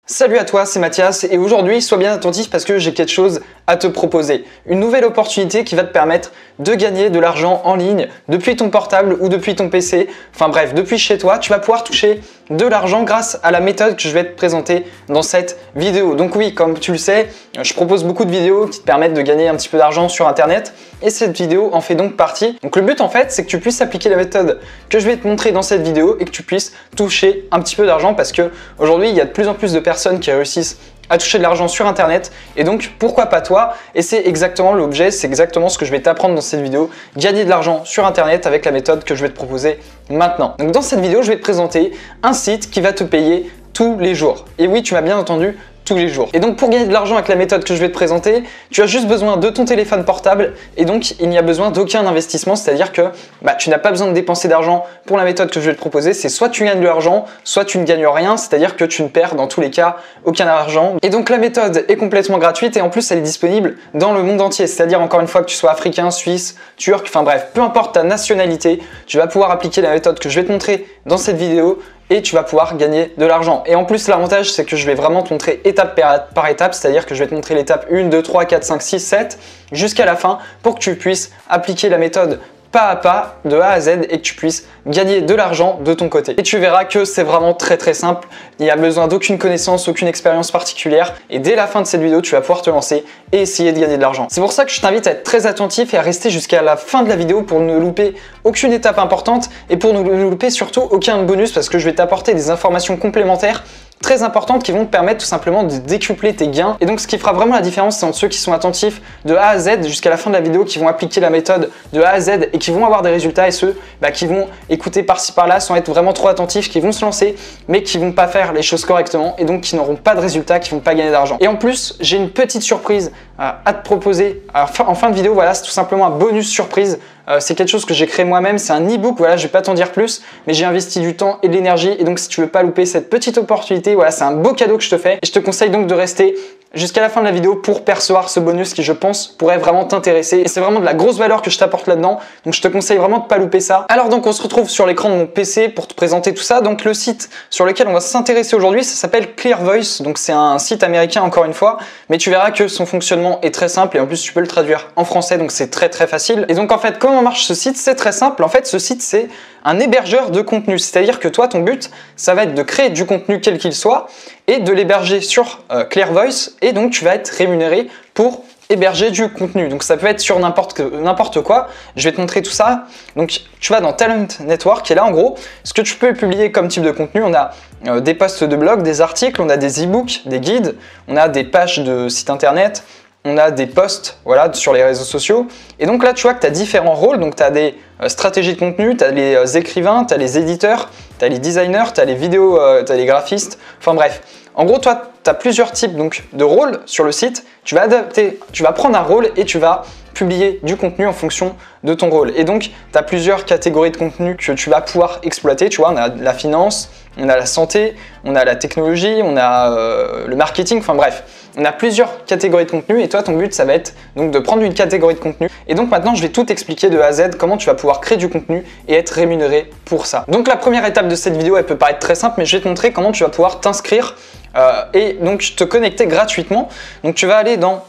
Salut à toi, c'est Mathias et aujourd'hui sois bien attentif parce que j'ai quelque chose à te proposer. Une nouvelle opportunité qui va te permettre de gagner de l'argent en ligne depuis ton portable ou depuis ton PC. Enfin bref, depuis chez toi, tu vas pouvoir toucher de l'argent grâce à la méthode que je vais te présenter dans cette vidéo. Donc oui, comme tu le sais, je propose beaucoup de vidéos qui te permettent de gagner un petit peu d'argent sur Internet et cette vidéo en fait donc partie. Donc le but en fait, c'est que tu puisses appliquer la méthode que je vais te montrer dans cette vidéo et que tu puisses toucher un petit peu d'argent parce que aujourd'hui, il y a de plus en plus de personnes qui réussissent à toucher de l'argent sur Internet et donc pourquoi pas toi? Et c'est exactement l'objet, c'est exactement ce que je vais t'apprendre dans cette vidéo, gagner de l'argent sur Internet avec la méthode que je vais te proposer maintenant. Donc dans cette vidéo, je vais te présenter un site qui va te payer tous les jours. Et oui, tu m'as bien entendu, tous les jours. Et donc pour gagner de l'argent avec la méthode que je vais te présenter, tu as juste besoin de ton téléphone portable et donc il n'y a besoin d'aucun investissement, c'est-à-dire que tu n'as pas besoin de dépenser d'argent pour la méthode que je vais te proposer, c'est soit tu gagnes de l'argent, soit tu ne gagnes rien, c'est-à-dire que tu ne perds dans tous les cas aucun argent. Et donc la méthode est complètement gratuite et en plus elle est disponible dans le monde entier, c'est-à-dire encore une fois que tu sois africain, suisse, turc, enfin bref, peu importe ta nationalité, tu vas pouvoir appliquer la méthode que je vais te montrer dans cette vidéo et tu vas pouvoir gagner de l'argent. Et en plus, l'avantage, c'est que je vais vraiment te montrer étape par étape, c'est-à-dire que je vais te montrer l'étape 1, 2, 3, 4, 5, 6, 7 jusqu'à la fin pour que tu puisses appliquer la méthode pas à pas, de A à Z et que tu puisses gagner de l'argent de ton côté. Et tu verras que c'est vraiment très simple, il n'y a besoin d'aucune connaissance, aucune expérience particulière et dès la fin de cette vidéo, tu vas pouvoir te lancer et essayer de gagner de l'argent. C'est pour ça que je t'invite à être très attentif et à rester jusqu'à la fin de la vidéo pour ne louper aucune étape importante et pour ne louper surtout aucun bonus parce que je vais t'apporter des informations complémentaires très importantes qui vont te permettre tout simplement de décupler tes gains. Et donc ce qui fera vraiment la différence, c'est entre ceux qui sont attentifs de A à Z jusqu'à la fin de la vidéo, qui vont appliquer la méthode de A à Z et qui vont avoir des résultats, et ceux qui vont écouter par-ci par-là sans être vraiment trop attentifs, qui vont se lancer mais qui vont pas faire les choses correctement et donc qui n'auront pas de résultats, qui vont pas gagner d'argent. Et en plus, j'ai une petite surprise à te proposer en fin de vidéo. Voilà, c'est tout simplement un bonus surprise. C'est quelque chose que j'ai créé moi-même, c'est un e-book, voilà, je vais pas t'en dire plus, mais j'ai investi du temps et de l'énergie et donc si tu veux pas louper cette petite opportunité, voilà, c'est un beau cadeau que je te fais et je te conseille donc de rester jusqu'à la fin de la vidéo pour percevoir ce bonus qui, je pense, pourrait vraiment t'intéresser. Et c'est vraiment de la grosse valeur que je t'apporte là-dedans, donc je te conseille vraiment de pas louper ça. Alors donc on se retrouve sur l'écran de mon PC pour te présenter tout ça. Donc le site sur lequel on va s'intéresser aujourd'hui, ça s'appelle Clear Voice, donc c'est un site américain encore une fois, mais tu verras que son fonctionnement est très simple et en plus tu peux le traduire en français, donc c'est très facile. Et donc en fait, comment marche ce site? C'est très simple. En fait, ce site, c'est un hébergeur de contenu, c'est-à-dire que toi, ton but, ça va être de créer du contenu quel qu'il soit et de l'héberger sur Clear Voice et donc tu vas être rémunéré pour héberger du contenu. Donc ça peut être sur n'importe quoi. Je vais te montrer tout ça. Donc tu vas dans Talent Network et là en gros, ce que tu peux publier comme type de contenu, on a des posts de blog, des articles, on a des e-books, des guides, on a des pages de sites internet, on a des posts voilà, sur les réseaux sociaux. Et donc là, tu vois que tu as différents rôles. Donc tu as des stratégies de contenu, tu as les écrivains, tu as les éditeurs, tu as les designers, tu as les vidéos, tu as les graphistes. Enfin bref, en gros, toi, tu as plusieurs types donc, de rôles sur le site. Tu vas adapter, tu vas prendre un rôle et tu vas publier du contenu en fonction de ton rôle. Et donc, tu as plusieurs catégories de contenu que tu vas pouvoir exploiter. Tu vois, on a la finance, on a la santé, on a la technologie, on a le marketing, enfin bref. On a plusieurs catégories de contenu et toi, ton but, ça va être donc de prendre une catégorie de contenu. Et donc maintenant, je vais tout expliquer de A à Z, comment tu vas pouvoir créer du contenu et être rémunéré pour ça. Donc la première étape de cette vidéo, elle peut paraître très simple, mais je vais te montrer comment tu vas pouvoir t'inscrire et donc te connecter gratuitement. Donc tu vas aller dans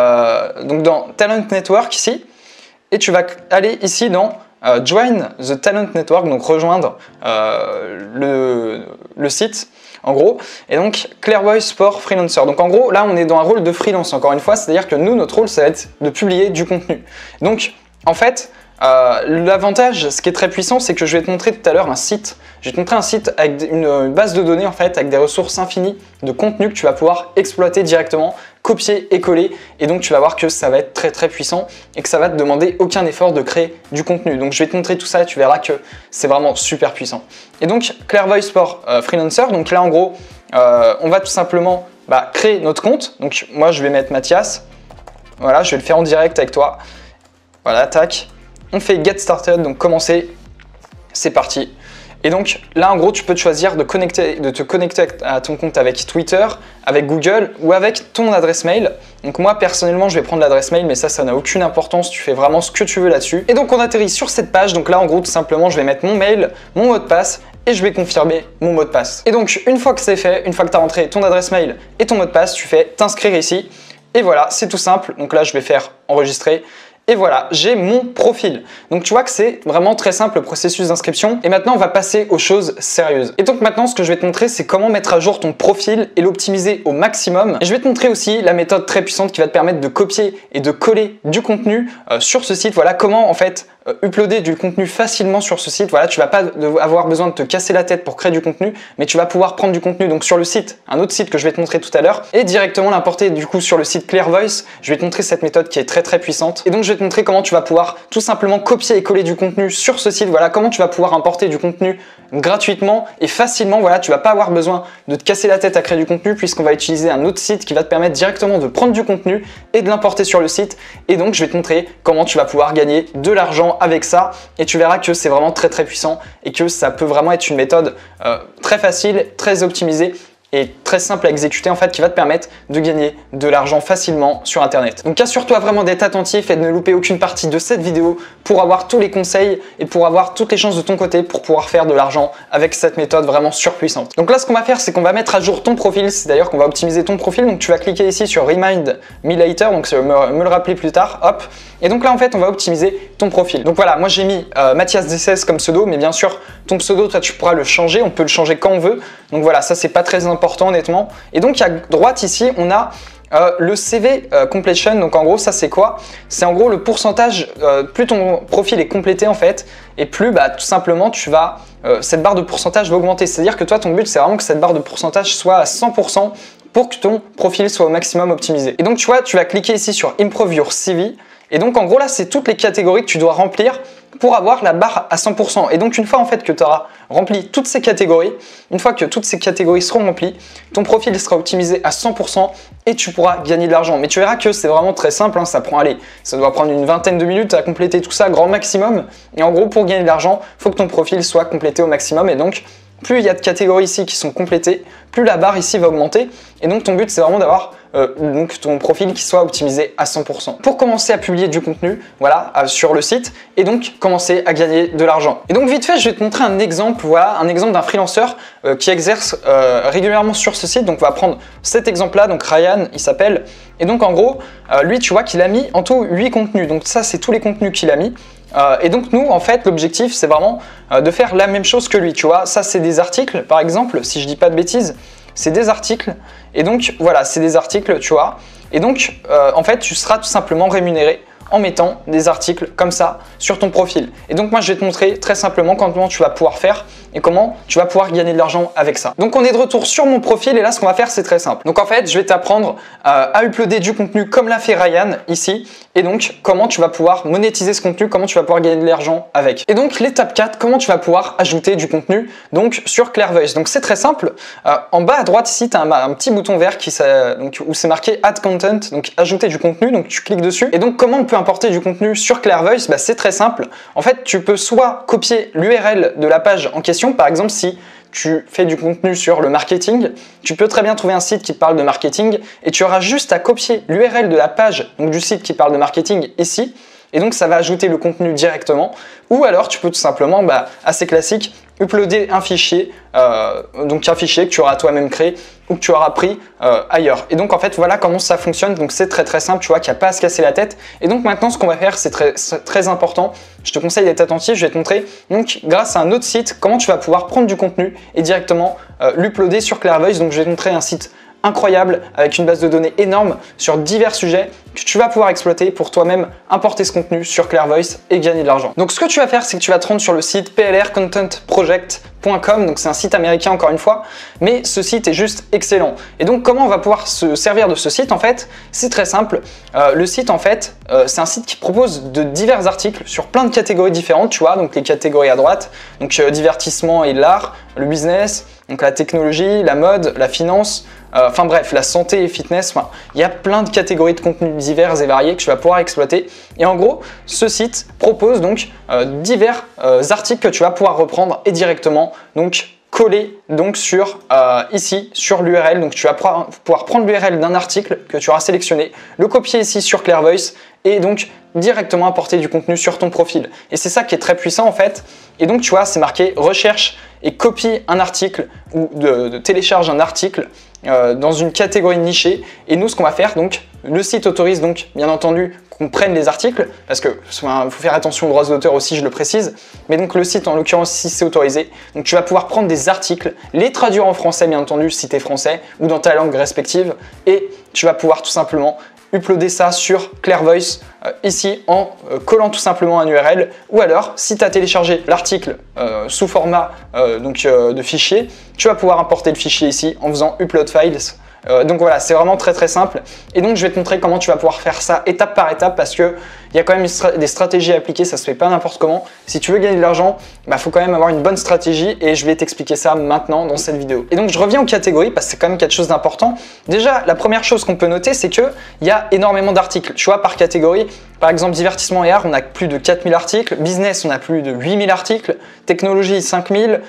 Talent Network ici et tu vas aller ici dans Join the Talent Network, donc rejoindre le site en gros, et donc Clear Voice for Freelancer. Donc en gros, là on est dans un rôle de freelance encore une fois, c'est-à-dire que nous, notre rôle, ça va être de publier du contenu. Donc en fait, l'avantage, ce qui est très puissant, c'est que je vais te montrer tout à l'heure un site. Je vais te montrer un site avec une base de données en fait, avec des ressources infinies de contenu que tu vas pouvoir exploiter directement, copier et coller. Et donc tu vas voir que ça va être très puissant et que ça va te demander aucun effort de créer du contenu. Donc je vais te montrer tout ça et tu verras que c'est vraiment super puissant. Et donc Clear Voice for Freelancer, donc là en gros, on va tout simplement créer notre compte. Donc moi je vais mettre Mathias. Voilà, je vais le faire en direct avec toi. Voilà, tac. On fait Get Started, donc commencer, c'est parti. Et donc là en gros tu peux te choisir de te connecter à ton compte avec Twitter, avec Google ou avec ton adresse mail. Donc moi personnellement je vais prendre l'adresse mail, mais ça n'a aucune importance, tu fais vraiment ce que tu veux là-dessus. Et donc on atterrit sur cette page, donc là en gros tout simplement je vais mettre mon mail, mon mot de passe et je vais confirmer mon mot de passe. Et donc une fois que c'est fait, une fois que tu as rentré ton adresse mail et ton mot de passe, tu fais t'inscrire ici. Et voilà, c'est tout simple. Donc là je vais faire enregistrer. Et voilà, j'ai mon profil. Donc tu vois que c'est vraiment très simple le processus d'inscription. Et maintenant, on va passer aux choses sérieuses. Et donc maintenant, ce que je vais te montrer, c'est comment mettre à jour ton profil et l'optimiser au maximum. Et je vais te montrer aussi la méthode très puissante qui va te permettre de copier et de coller du contenu sur ce site. Voilà comment en fait uploader du contenu facilement sur ce site. Voilà, tu vas pas avoir besoin de te casser la tête pour créer du contenu, mais tu vas pouvoir prendre du contenu donc sur le site, un autre site que je vais te montrer tout à l'heure, et directement l'importer du coup sur le site Clearvoice. Je vais te montrer cette méthode qui est très puissante. Et donc je vais te montrer comment tu vas pouvoir tout simplement copier et coller du contenu sur ce site. Voilà comment tu vas pouvoir importer du contenu gratuitement et facilement. Voilà, tu vas pas avoir besoin de te casser la tête à créer du contenu puisqu'on va utiliser un autre site qui va te permettre directement de prendre du contenu et de l'importer sur le site. Et donc je vais te montrer comment tu vas pouvoir gagner de l'argent avec ça, et tu verras que c'est vraiment très puissant et que ça peut vraiment être une méthode très facile, très optimisée et très simple à exécuter en fait, qui va te permettre de gagner de l'argent facilement sur internet. Donc assure-toi vraiment d'être attentif et de ne louper aucune partie de cette vidéo pour avoir tous les conseils et pour avoir toutes les chances de ton côté pour pouvoir faire de l'argent avec cette méthode vraiment surpuissante. Donc là ce qu'on va faire, c'est qu'on va mettre à jour ton profil, c'est d'ailleurs qu'on va optimiser ton profil. Donc tu vas cliquer ici sur Remind Me Later, donc me le rappeler plus tard, hop. Et donc là en fait on va optimiser ton profil. Donc voilà, moi j'ai mis Mathias D16 comme pseudo, mais bien sûr ton pseudo toi tu pourras le changer, on peut le changer quand on veut. Donc voilà, ça c'est pas très important honnêtement. Et donc à droite ici on a le CV completion. Donc en gros ça c'est quoi? C'est en gros le pourcentage, plus ton profil est complété en fait, et plus bah, tout simplement tu vas cette barre de pourcentage va augmenter. C'est-à-dire que toi ton but c'est vraiment que cette barre de pourcentage soit à 100% pour que ton profil soit au maximum optimisé. Et donc tu vois, tu vas cliquer ici sur Improve Your CV. Et donc en gros là c'est toutes les catégories que tu dois remplir pour avoir la barre à 100%. Et donc une fois en fait que tu auras rempli toutes ces catégories, une fois que toutes ces catégories seront remplies, ton profil sera optimisé à 100% et tu pourras gagner de l'argent. Mais tu verras que c'est vraiment très simple, hein, ça doit prendre une vingtaine de minutes à compléter tout ça, grand maximum. Et en gros pour gagner de l'argent, il faut que ton profil soit complété au maximum. Et donc plus il y a de catégories ici qui sont complétées, plus la barre ici va augmenter. Et donc ton but c'est vraiment d'avoir donc ton profil qui soit optimisé à 100%. Pour commencer à publier du contenu, voilà, sur le site, et donc commencer à gagner de l'argent. Et donc vite fait, je vais te montrer un exemple, voilà, un exemple d'un freelanceur qui exerce régulièrement sur ce site. Donc on va prendre cet exemple-là, donc Ryan, il s'appelle. Et donc en gros, lui, tu vois qu'il a mis en tout 8 contenus. Donc ça, c'est tous les contenus qu'il a mis. Et donc nous, en fait, l'objectif, c'est vraiment de faire la même chose que lui, tu vois. Ça, c'est des articles, par exemple, si je dis pas de bêtises. C'est des articles, et donc voilà, c'est des articles, tu vois. Et donc, en fait, tu seras tout simplement rémunéré en mettant des articles comme ça sur ton profil. Et donc moi je vais te montrer très simplement comment tu vas pouvoir faire et comment tu vas pouvoir gagner de l'argent avec ça. Donc on est de retour sur mon profil et là ce qu'on va faire c'est très simple. Donc en fait je vais t'apprendre à uploader du contenu comme l'a fait Ryan ici, et donc comment tu vas pouvoir monétiser ce contenu, comment tu vas pouvoir gagner de l'argent avec. Et donc l'étape 4, comment tu vas pouvoir ajouter du contenu donc sur Clearvoice. Donc c'est très simple, en bas à droite ici tu as un petit bouton vert où c'est marqué Add Content, donc ajouter du contenu, donc tu cliques dessus. Et donc comment on peut importer du contenu sur Clearvoice? Bah, c'est très simple. En fait, tu peux soit copier l'URL de la page en question, par exemple si tu fais du contenu sur le marketing, tu peux très bien trouver un site qui parle de marketing et tu auras juste à copier l'URL de la page donc du site qui parle de marketing ici, et donc ça va ajouter le contenu directement. Ou alors tu peux tout simplement, assez classique, uploader un fichier, donc un fichier que tu auras toi-même créé ou que tu auras pris ailleurs. Et donc en fait voilà comment ça fonctionne. Donc c'est très simple, tu vois qu'il n'y a pas à se casser la tête. Et donc maintenant ce qu'on va faire, c'est très important, je te conseille d'être attentif, je vais te montrer donc grâce à un autre site comment tu vas pouvoir prendre du contenu et directement l'uploader sur Clearvoice. Donc je vais te montrer un site incroyable avec une base de données énorme sur divers sujets que tu vas pouvoir exploiter pour toi-même importer ce contenu sur Clearvoice et gagner de l'argent. Donc ce que tu vas faire, c'est que tu vas te rendre sur le site plrcontentproject.com, donc c'est un site américain encore une fois, mais ce site est juste excellent. Et donc comment on va pouvoir se servir de ce site? En fait, c'est très simple. Le site en fait, c'est un site qui propose de divers articles sur plein de catégories différentes, tu vois, donc les catégories à droite, donc divertissement et l'art, le business, donc la technologie, la mode, la finance, enfin bref, la santé et fitness, il y a plein de catégories de contenus divers et variés que tu vas pouvoir exploiter. Et en gros, ce site propose donc divers articles que tu vas pouvoir reprendre et directement donc coller donc sur ici sur l'URL. Donc tu vas pouvoir prendre l'URL d'un article que tu auras sélectionné, le copier ici sur Clairvoice et donc directement apporter du contenu sur ton profil. Et c'est ça qui est très puissant en fait. Et donc tu vois, c'est marqué recherche et copie un article ou de télécharge un article dans une catégorie nichée. Et nous, ce qu'on va faire, donc le site autorise donc bien entendu qu'on prenne les articles parce que faut faire attention aux droits d'auteur aussi, je le précise. Mais donc le site en l'occurrence si c'est autorisé, donc tu vas pouvoir prendre des articles, les traduire en français bien entendu si tu es français ou dans ta langue respective et tu vas pouvoir tout simplement uploader ça sur Clairvoice ici en collant tout simplement un URL ou alors si tu as téléchargé l'article sous format de fichier, tu vas pouvoir importer le fichier ici en faisant upload files. Donc voilà, c'est vraiment très très simple et donc je vais te montrer comment tu vas pouvoir faire ça étape par étape parce que il y a quand même des stratégies à appliquer, ça se fait pas n'importe comment. Si tu veux gagner de l'argent, faut quand même avoir une bonne stratégie et je vais t'expliquer ça maintenant dans cette vidéo. Et donc je reviens aux catégories parce que c'est quand même quelque chose d'important. Déjà, la première chose qu'on peut noter, c'est qu'il y a énormément d'articles. Tu vois, par catégorie, par exemple divertissement et art, on a plus de 4000 articles, business, on a plus de 8000 articles, technologie 5000,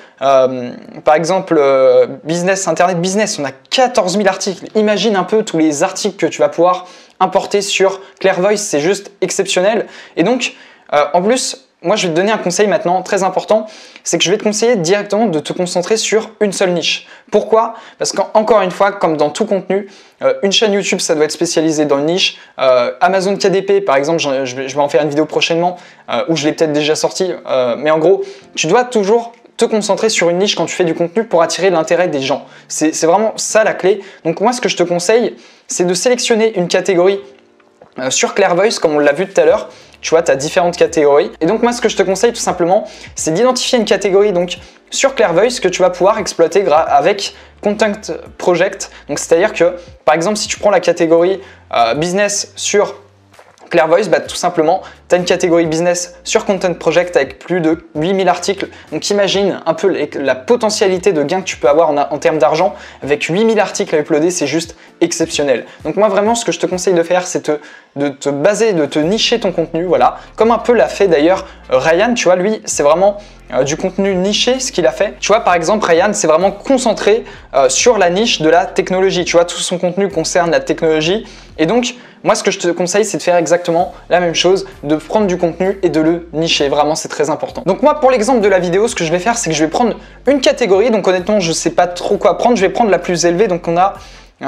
par exemple business, internet business, on a 14 000 articles. Imagine un peu tous les articles que tu vas pouvoir importer sur Clairvoice, c'est juste exceptionnel. Et donc, en plus, moi je vais te donner un conseil maintenant très important, c'est que je vais te conseiller directement de te concentrer sur une seule niche. Pourquoi? Parce qu'encore une fois, comme dans tout contenu, une chaîne YouTube ça doit être spécialisé dans une niche. Amazon KDP par exemple, je vais en faire une vidéo prochainement, ou je l'ai peut-être déjà sorti, mais en gros, tu dois toujours te concentrer sur une niche quand tu fais du contenu pour attirer l'intérêt des gens. C'est vraiment ça la clé. Donc moi ce que je te conseille, c'est de sélectionner une catégorie sur Clairvoice comme on l'a vu tout à l'heure. Tu vois, tu as différentes catégories. Et donc moi ce que je te conseille tout simplement, c'est d'identifier une catégorie donc sur Clairvoice que tu vas pouvoir exploiter avec Content Project. Donc c'est-à-dire que par exemple si tu prends la catégorie business sur Clairvoice, tout simplement, tu as une catégorie business sur Content Project avec plus de 8000 articles. Donc imagine un peu la potentialité de gain que tu peux avoir en termes d'argent. Avec 8000 articles à uploader, c'est juste exceptionnel. Donc moi vraiment, ce que je te conseille de faire, c'est de te baser, de te nicher ton contenu, voilà. Comme un peu l'a fait d'ailleurs Ryan, tu vois, lui, c'est vraiment du contenu niché ce qu'il a fait. Tu vois, par exemple, Ryan c'est vraiment concentré sur la niche de la technologie. Tu vois, tout son contenu concerne la technologie. Et donc, moi, ce que je te conseille, c'est de faire exactement la même chose, de prendre du contenu et de le nicher. Vraiment, c'est très important. Donc moi, pour l'exemple de la vidéo, ce que je vais faire, c'est que je vais prendre une catégorie. Donc honnêtement, je ne sais pas trop quoi prendre. Je vais prendre la plus élevée. Donc on a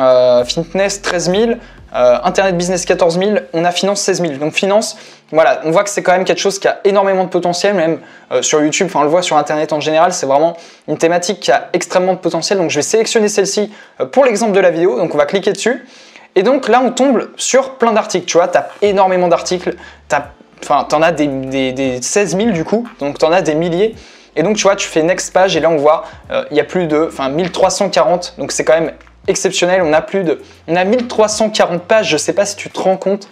fitness 13 000, internet business 14 000, on a finance 16 000. Donc finance, voilà, on voit que c'est quand même quelque chose qui a énormément de potentiel, même sur YouTube, enfin on le voit sur internet en général, c'est vraiment une thématique qui a extrêmement de potentiel. Donc je vais sélectionner celle-ci pour l'exemple de la vidéo. Donc on va cliquer dessus. Et donc là, on tombe sur plein d'articles. Tu vois, tu as énormément d'articles. Tu en as des 16 000 du coup, donc tu en as des milliers. Et donc, tu vois, tu fais next page et là, on voit, il y a plus de 1340. Donc, c'est quand même exceptionnel. On a 1340 pages. Je ne sais pas si tu te rends compte.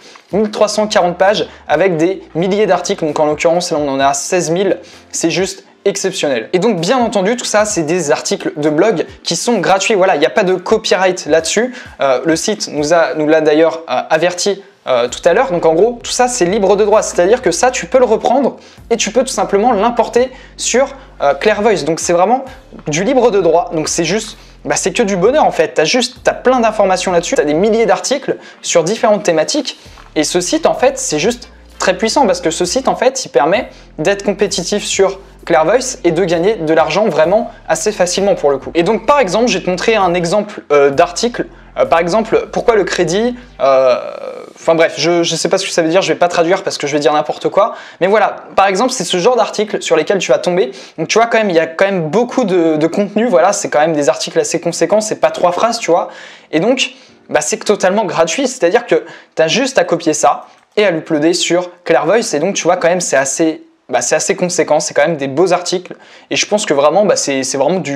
1340 pages avec des milliers d'articles. Donc, en l'occurrence, là, on en a 16 000. C'est juste exceptionnel. Et donc bien entendu tout ça c'est des articles de blog qui sont gratuits, voilà, il n'y a pas de copyright là-dessus. Le site nous l'a d'ailleurs averti tout à l'heure. Donc en gros tout ça c'est libre de droit, c'est-à-dire que ça tu peux le reprendre et tu peux tout simplement l'importer sur Clairvoice. Donc c'est vraiment du libre de droit, donc c'est juste c'est que du bonheur en fait. T'as plein d'informations là-dessus, tu as des milliers d'articles sur différentes thématiques et ce site en fait c'est juste très puissant parce que ce site en fait il permet d'être compétitif sur Clairvoice et de gagner de l'argent vraiment assez facilement pour le coup. Et donc par exemple, je vais te montrer un exemple d'article. Par exemple, pourquoi le crédit enfin bref, je ne sais pas ce que ça veut dire, je ne vais pas traduire parce que je vais dire n'importe quoi. Mais voilà, par exemple, c'est ce genre d'article sur lesquels tu vas tomber. Donc tu vois quand même, il y a quand même beaucoup de contenu. Voilà, c'est quand même des articles assez conséquents, c'est pas 3 phrases, tu vois. Et donc, c'est totalement gratuit, c'est-à-dire que tu as juste à copier ça et à l'uploader sur Clairvoice. Et donc tu vois quand même, c'est assez bah, c'est assez conséquent, c'est quand même des beaux articles et je pense que vraiment bah, c'est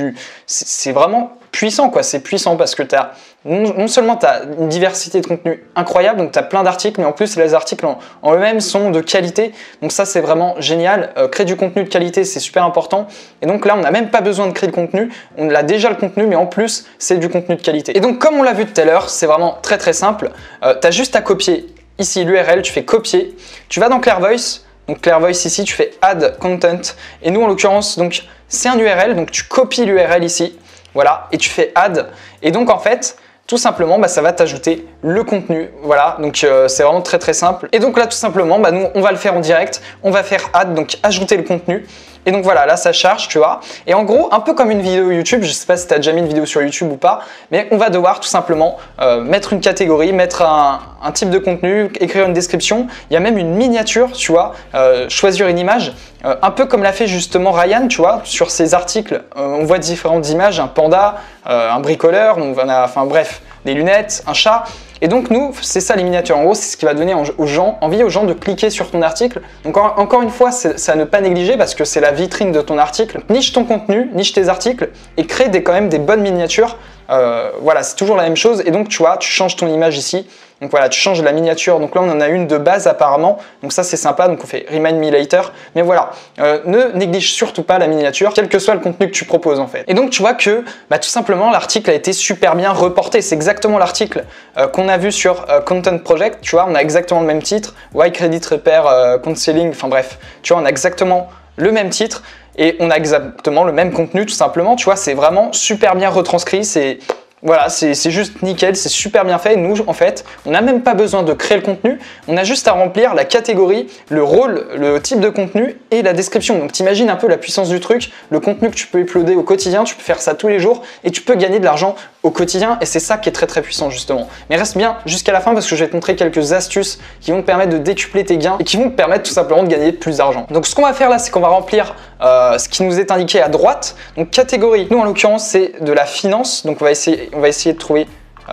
vraiment puissant quoi, c'est puissant parce que non seulement tu as une diversité de contenu incroyable, donc tu as plein d'articles, mais en plus les articles en eux-mêmes sont de qualité, donc ça c'est vraiment génial. Créer du contenu de qualité c'est super important et donc là on n'a même pas besoin de créer le contenu, on a déjà le contenu mais en plus c'est du contenu de qualité. Et donc comme on l'a vu tout à l'heure, c'est vraiment très simple, tu as juste à copier ici l'URL, tu fais copier, tu vas dans Clairvoice. Donc Clairvoice ici, tu fais Add Content. Et nous, en l'occurrence, donc c'est un URL. Donc tu copies l'URL ici. Voilà. Et tu fais Add. Et donc en fait, tout simplement, bah, ça va t'ajouter le contenu. Voilà. Donc c'est vraiment très simple. Et donc là, tout simplement, bah, nous, on va le faire en direct. On va faire Add, donc ajouter le contenu. Et donc voilà, là ça charge, tu vois. Et en gros, un peu comme une vidéo YouTube, je sais pas si tu as déjà mis une vidéo sur YouTube ou pas, mais on va devoir tout simplement mettre une catégorie, mettre un type de contenu, écrire une description. Il y a même une miniature, tu vois, choisir une image. Un peu comme l'a fait justement Ryan, tu vois, sur ses articles. On voit différentes images, un panda, un bricoleur, enfin bref, des lunettes, un chat. Et donc nous, c'est ça les miniatures. En gros, c'est ce qui va donner envie aux gens de cliquer sur ton article. Donc encore une fois, c'est à ne pas négliger parce que c'est la vitrine de ton article. Donc, niche ton contenu, niche tes articles et crée quand même des bonnes miniatures. Voilà, c'est toujours la même chose. Et donc tu vois, tu changes ton image ici. Donc voilà, tu changes la miniature. Donc là, on en a une de base apparemment. Donc ça, c'est sympa. Donc on fait Remind Me Later. Mais voilà, ne néglige surtout pas la miniature, quel que soit le contenu que tu proposes en fait. Et donc tu vois que bah, tout simplement, l'article a été super bien reporté. C'est exactement l'article qu'on a vu sur Content Project. Tu vois, on a exactement le même titre. Why Credit Repair Counseling. Enfin bref, tu vois, on a exactement le même titre. Et on a exactement le même contenu tout simplement. Tu vois, c'est vraiment super bien retranscrit. Voilà, c'est juste nickel, c'est super bien fait. Nous, en fait, on n'a même pas besoin de créer le contenu. On a juste à remplir la catégorie, le rôle, le type de contenu et la description. Donc, t'imagines un peu la puissance du truc, le contenu que tu peux uploader au quotidien. Tu peux faire ça tous les jours et tu peux gagner de l'argent au quotidien. Et c'est ça qui est très puissant, justement. Mais reste bien jusqu'à la fin parce que je vais te montrer quelques astuces qui vont te permettre de décupler tes gains et qui vont te permettre tout simplement de gagner plus d'argent. Donc, ce qu'on va faire là, c'est qu'on va remplir ce qui nous est indiqué à droite. Donc, catégorie. Nous, en l'occurrence, c'est de la finance. Donc, on va essayer de trouver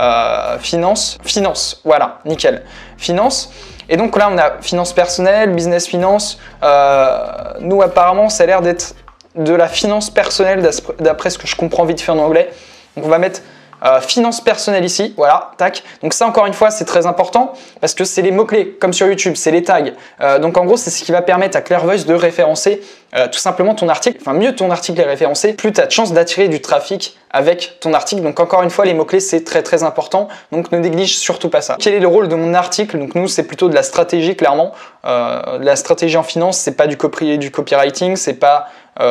finance, voilà, nickel, finance. Et donc là, on a finance personnelle, business finance. Nous, apparemment, ça a l'air d'être de la finance personnelle, d'après ce que je comprends vite fait en anglais. Donc on va mettre finance personnelle ici, voilà, tac. Donc ça, encore une fois, c'est très important parce que c'est les mots-clés, comme sur YouTube, c'est les tags. Donc en gros, c'est ce qui va permettre à Clairvoice de référencer tout simplement ton article. Enfin, mieux ton article est référencé, plus tu as de chances d'attirer du trafic avec ton article. Donc encore une fois, les mots-clés, c'est très important. Donc ne néglige surtout pas ça. Quel est le rôle de mon article? Donc nous, c'est plutôt de la stratégie, clairement. De la stratégie en finance, c'est pas du copywriting, c'est pas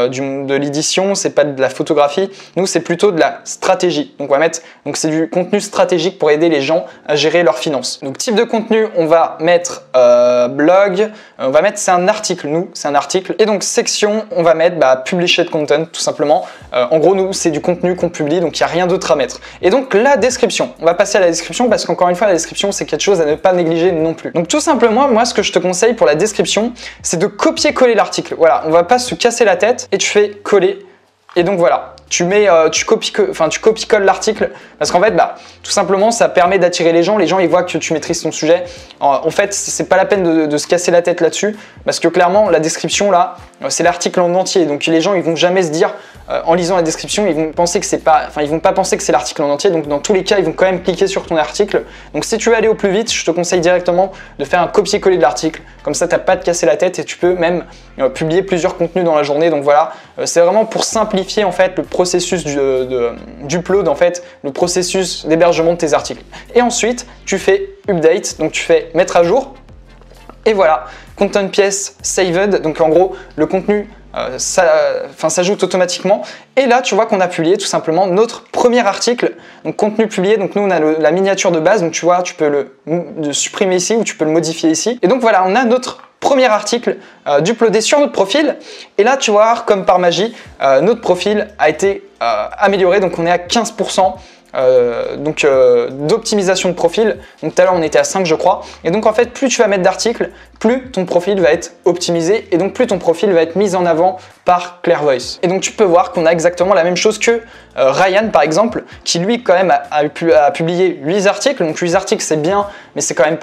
de l'édition, c'est pas de la photographie. Nous, c'est plutôt de la stratégie. Donc on va mettre, donc c'est du contenu stratégique pour aider les gens à gérer leurs finances. Donc type de contenu, on va mettre blog, on va mettre c'est un article. Nous, c'est un article. Et donc section, on va mettre published content, tout simplement. En gros, nous, c'est du contenu qu'on publie, donc il n'y a rien d'autre à mettre. Et donc la description, on va passer à la description parce qu'encore une fois, la description, c'est quelque chose à ne pas négliger non plus. Donc tout simplement, moi, ce que je te conseille pour la description, c'est de copier-coller l'article. Voilà, on va pas se casser la tête et tu fais coller. Et donc voilà, tu copies-colles l'article parce qu'en fait, tout simplement, ça permet d'attirer les gens. Les gens, ils voient que tu maîtrises ton sujet. En fait, c'est pas la peine de se casser la tête là-dessus parce que clairement, la description là, c'est l'article en entier. Donc les gens, ils vont jamais se dire en lisant la description, ils vont penser que c'est pas, enfin, ils vont pas penser que c'est l'article en entier. Donc dans tous les cas, ils vont quand même cliquer sur ton article. Donc si tu veux aller au plus vite, je te conseille directement de faire un copier-coller de l'article. Comme ça, t'as pas à te casser la tête et tu peux même publier plusieurs contenus dans la journée. Donc voilà, c'est vraiment pour simplifier en fait le processus d'upload, en fait, le processus d'hébergement de tes articles. Et ensuite, tu fais update, donc tu fais mettre à jour. Et voilà, content pièce saved, donc en gros, le contenu s'ajoute automatiquement. Et là, tu vois qu'on a publié tout simplement notre premier article, donc contenu publié. Donc nous, on a la miniature de base, donc tu vois, tu peux le supprimer ici ou tu peux le modifier ici. Et donc voilà, on a notre premier article d'uploader sur notre profil. Et là, tu vois, comme par magie, notre profil a été amélioré. Donc on est à 15%. D'optimisation de profil. Donc tout à l'heure on était à 5 je crois. Et donc en fait plus tu vas mettre d'articles, plus ton profil va être optimisé et donc plus ton profil va être mis en avant par Clairvoice. Et donc tu peux voir qu'on a exactement la même chose que Ryan par exemple, qui lui quand même a publié 8 articles. Donc 8 articles c'est bien, mais c'est quand même pas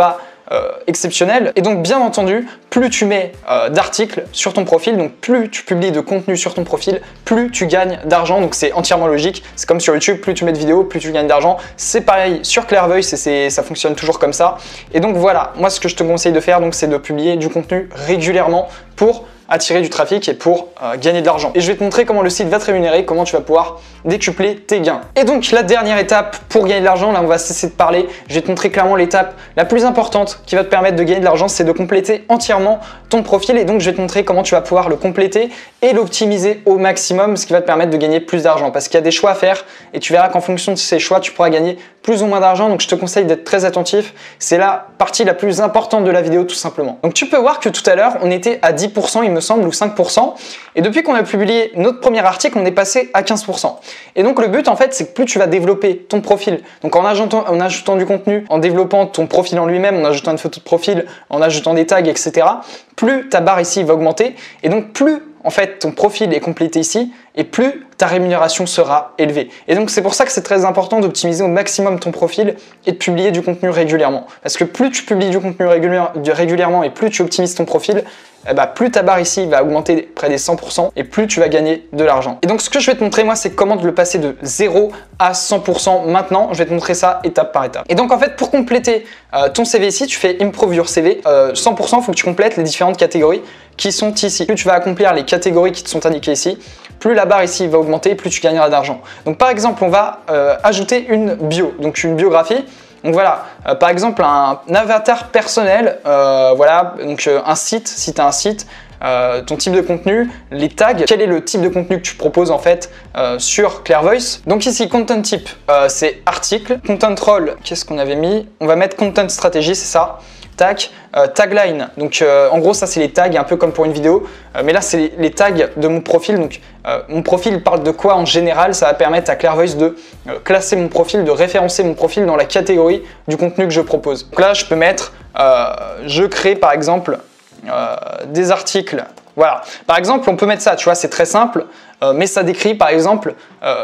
exceptionnel. Et donc bien entendu, plus tu mets d'articles sur ton profil, donc plus tu publies de contenu sur ton profil, plus tu gagnes d'argent. Donc c'est entièrement logique. C'est comme sur YouTube, plus tu mets de vidéos, plus tu gagnes d'argent. C'est pareil sur Clairvoice et ça fonctionne toujours comme ça. Et donc voilà, moi ce que je te conseille de faire, donc c'est de publier du contenu régulièrement pour attirer du trafic et pour gagner de l'argent. Et je vais te montrer comment le site va te rémunérer, comment tu vas pouvoir décupler tes gains. Et donc la dernière étape pour gagner de l'argent, là on va cesser de parler, je vais te montrer clairement l'étape la plus importante qui va te permettre de gagner de l'argent, c'est de compléter entièrement ton profil. Et donc je vais te montrer comment tu vas pouvoir le compléter et l'optimiser au maximum, ce qui va te permettre de gagner plus d'argent. Parce qu'il y a des choix à faire et tu verras qu'en fonction de ces choix, tu pourras gagner plus ou moins d'argent. Donc je te conseille d'être très attentif, c'est la partie la plus importante de la vidéo tout simplement. Donc tu peux voir que tout à l'heure on était à 10% il me semble ou 5%, et depuis qu'on a publié notre premier article on est passé à 15%. Et donc le but en fait c'est que plus tu vas développer ton profil, donc en ajoutant du contenu, en développant ton profil en lui-même, en ajoutant une photo de profil, en ajoutant des tags, etc., plus ta barre ici va augmenter, et donc plus en fait ton profil est complété ici, et plus ta rémunération sera élevée. Et donc c'est pour ça que c'est très important d'optimiser au maximum ton profil et de publier du contenu régulièrement. Parce que plus tu publies du contenu régulièrement et plus tu optimises ton profil, plus ta barre ici va augmenter près des 100% et plus tu vas gagner de l'argent. Et donc ce que je vais te montrer moi, c'est comment de le passer de 0 à 100% maintenant. Je vais te montrer ça étape par étape. Et donc en fait pour compléter ton CV ici, tu fais Improve Your CV. 100%, il faut que tu complètes les différentes catégories qui sont ici. Plus tu vas accomplir les catégories qui te sont indiquées ici, plus la barre ici va augmenter, plus tu gagneras d'argent. Donc par exemple, on va ajouter une bio, donc une biographie. Donc voilà, par exemple un avatar personnel, voilà, donc un site, si tu as un site, ton type de contenu, les tags, quel est le type de contenu que tu proposes en fait sur Clairvoice. Donc ici, content type, c'est article, content role, qu'est-ce qu'on avait mis? On va mettre content stratégie, c'est ça. Tac, tagline, donc en gros ça c'est les tags un peu comme pour une vidéo, mais là c'est les tags de mon profil. Donc mon profil parle de quoi en général, ça va permettre à Clairvoice de classer mon profil, de référencer mon profil dans la catégorie du contenu que je propose. Donc là je peux mettre je crée par exemple des articles. Voilà, par exemple on peut mettre ça, tu vois, c'est très simple, mais ça décrit par exemple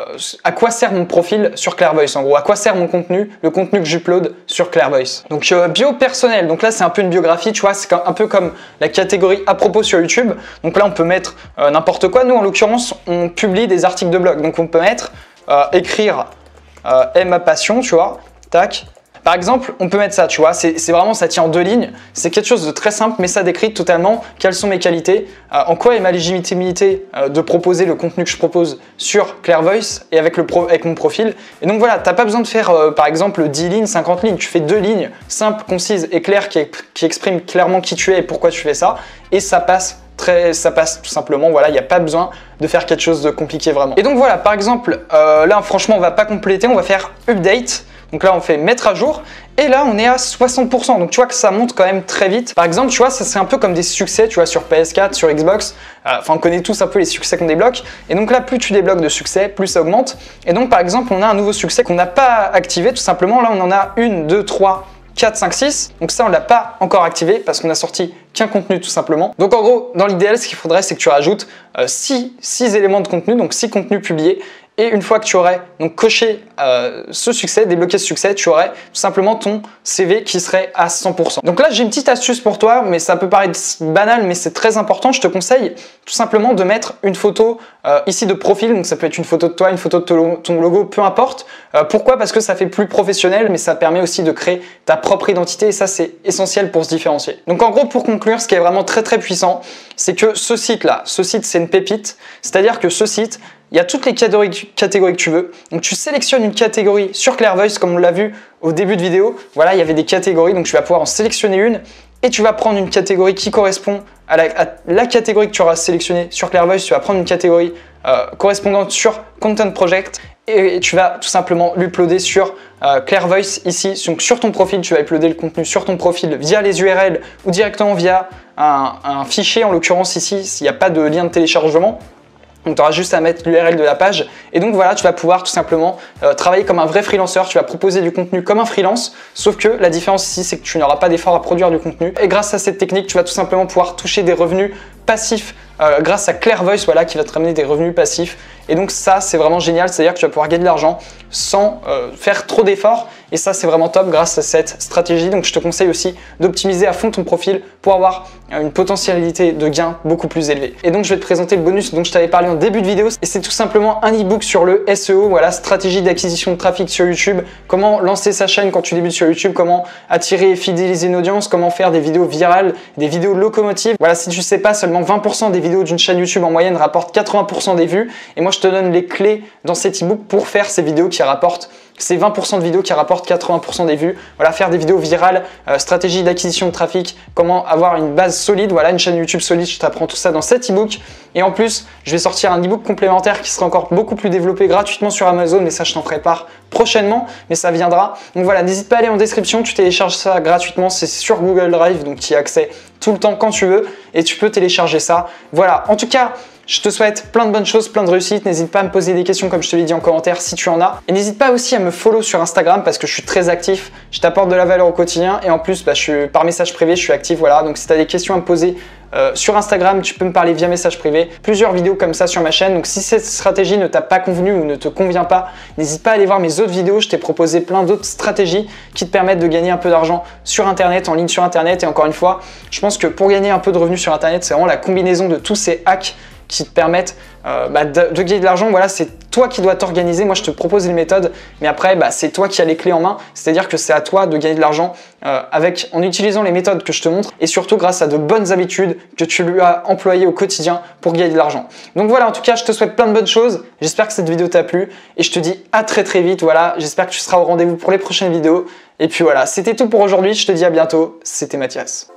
à quoi sert mon profil sur Clairvoice, en gros, à quoi sert mon contenu, le contenu que j'upload sur Clairvoice. Donc bio personnel, donc là c'est un peu une biographie, tu vois, c'est un peu comme la catégorie à propos sur YouTube. Donc là on peut mettre n'importe quoi, nous en l'occurrence on publie des articles de blog, donc on peut mettre écrire est ma passion, tu vois, tac. Par exemple, on peut mettre ça, tu vois, c'est vraiment, ça tient en 2 lignes, c'est quelque chose de très simple, mais ça décrit totalement quelles sont mes qualités, en quoi est ma légitimité de proposer le contenu que je propose sur Clairvoice et avec mon profil. Et donc voilà, tu n'as pas besoin de faire, par exemple, 10 lignes, 50 lignes, tu fais 2 lignes simples, concises et claires qui expriment clairement qui tu es et pourquoi tu fais ça, et ça passe tout simplement, voilà, il n'y a pas besoin de faire quelque chose de compliqué vraiment. Et donc voilà, par exemple, là franchement on va pas compléter, on va faire update. Donc là on fait mettre à jour et là on est à 60%, donc tu vois que ça monte quand même très vite. Par exemple tu vois, ça c'est un peu comme des succès, tu vois, sur PS4, sur Xbox, enfin on connaît tous un peu les succès qu'on débloque, et donc là plus tu débloques de succès, plus ça augmente. Et donc par exemple on a un nouveau succès qu'on n'a pas activé tout simplement, là on en a 1, 2, 3, 4, 5, 6, donc ça on l'a pas encore activé parce qu'on a sorti qu'un contenu tout simplement. Donc en gros dans l'idéal ce qu'il faudrait c'est que tu rajoutes 6 éléments de contenu, donc 6 contenus publiés. Et une fois que tu aurais donc coché ce succès, débloqué ce succès, tu aurais tout simplement ton CV qui serait à 100%. Donc là, j'ai une petite astuce pour toi, mais ça peut paraître banal, mais c'est très important. Je te conseille tout simplement de mettre une photo ici de profil. Donc ça peut être une photo de toi, une photo de ton logo, peu importe. Pourquoi? Parce que ça fait plus professionnel, mais ça permet aussi de créer ta propre identité et ça, c'est essentiel pour se différencier. Donc en gros, pour conclure, ce qui est vraiment très très puissant, c'est que ce site-là, c'est une pépite. C'est-à-dire que ce site, il y a toutes les catégories que tu veux. Donc tu sélectionnes une catégorie sur Clairvoice comme on l'a vu au début de vidéo. Voilà, il y avait des catégories, donc tu vas pouvoir en sélectionner une et tu vas prendre une catégorie qui correspond à la catégorie que tu auras sélectionnée sur Clairvoice. Tu vas prendre une catégorie correspondante sur Content Project et tu vas tout simplement l'uploader sur Clairvoice ici. Donc sur ton profil, tu vas uploader le contenu sur ton profil via les URL ou directement via un fichier. En l'occurrence ici, s'il n'y a pas de lien de téléchargement. Donc tu auras juste à mettre l'URL de la page et donc voilà, tu vas pouvoir tout simplement travailler comme un vrai freelanceur, tu vas proposer du contenu comme un freelance, sauf que la différence ici c'est que tu n'auras pas d'effort à produire du contenu et grâce à cette technique tu vas tout simplement pouvoir toucher des revenus passifs grâce à Claire Voice, voilà, qui va te ramener des revenus passifs. Et donc ça, c'est vraiment génial, c'est-à-dire que tu vas pouvoir gagner de l'argent sans faire trop d'efforts. Et ça, c'est vraiment top grâce à cette stratégie. Donc je te conseille aussi d'optimiser à fond ton profil pour avoir une potentialité de gain beaucoup plus élevée. Et donc je vais te présenter le bonus dont je t'avais parlé en début de vidéo. Et c'est tout simplement un e-book sur le SEO, voilà, stratégie d'acquisition de trafic sur YouTube, comment lancer sa chaîne quand tu débutes sur YouTube, comment attirer et fidéliser une audience, comment faire des vidéos virales, des vidéos locomotives. Voilà, si tu sais pas, seulement 20% des vidéos d'une chaîne YouTube en moyenne rapportent 80% des vues. Et moi, je te donne les clés dans cet e-book pour faire ces vidéos qui rapportent ces 20% de vidéos qui rapportent 80% des vues. Voilà, faire des vidéos virales, stratégie d'acquisition de trafic, comment avoir une base solide, voilà, une chaîne YouTube solide. Je t'apprends tout ça dans cet e-book. Et en plus, je vais sortir un e-book complémentaire qui sera encore beaucoup plus développé gratuitement sur Amazon, mais ça, je t'en ferai part prochainement, mais ça viendra. Donc voilà, n'hésite pas à aller en description, tu télécharges ça gratuitement, c'est sur Google Drive, donc tu y as accès tout le temps quand tu veux et tu peux télécharger ça. Voilà, en tout cas, je te souhaite plein de bonnes choses, plein de réussite. N'hésite pas à me poser des questions comme je te l'ai dit en commentaire si tu en as. Et n'hésite pas aussi à me follow sur Instagram parce que je suis très actif. Je t'apporte de la valeur au quotidien et en plus, par message privé, je suis actif. Voilà, donc si tu as des questions à me poser sur Instagram, tu peux me parler via message privé. Plusieurs vidéos comme ça sur ma chaîne. Donc si cette stratégie ne t'a pas convenu ou ne te convient pas, n'hésite pas à aller voir mes autres vidéos. Je t'ai proposé plein d'autres stratégies qui te permettent de gagner un peu d'argent sur Internet, en ligne sur Internet. Et encore une fois, je pense que pour gagner un peu de revenus sur Internet, c'est vraiment la combinaison de tous ces hacks qui te permettent de gagner de l'argent. Voilà, c'est toi qui dois t'organiser. Moi, je te propose une méthode, mais après, c'est toi qui as les clés en main. C'est-à-dire que c'est à toi de gagner de l'argent en utilisant les méthodes que je te montre et surtout grâce à de bonnes habitudes que tu lui as employées au quotidien pour gagner de l'argent. Donc voilà, en tout cas, je te souhaite plein de bonnes choses. J'espère que cette vidéo t'a plu et je te dis à très très vite. Voilà, j'espère que tu seras au rendez-vous pour les prochaines vidéos. Et puis voilà, c'était tout pour aujourd'hui. Je te dis à bientôt. C'était Mathias.